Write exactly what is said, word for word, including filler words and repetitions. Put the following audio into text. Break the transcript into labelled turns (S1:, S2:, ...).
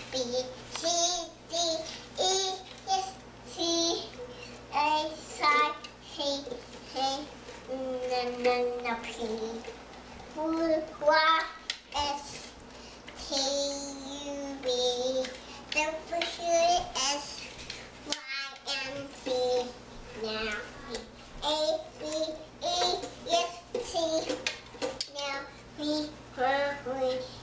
S1: B, C, D, E, F, G, A, I, K, K, N, N, P, Q, Y, S, T, U, V, W, S, Y, and Z. Now, A, B, E, F, T. Now, we, we,